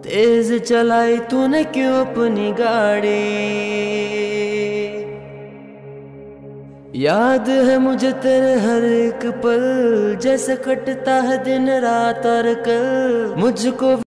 तेज चलाई तूने क्यों अपनी गाड़ी। याद है मुझे तेरे हर एक पल, जैसे कटता है दिन रात और कल मुझको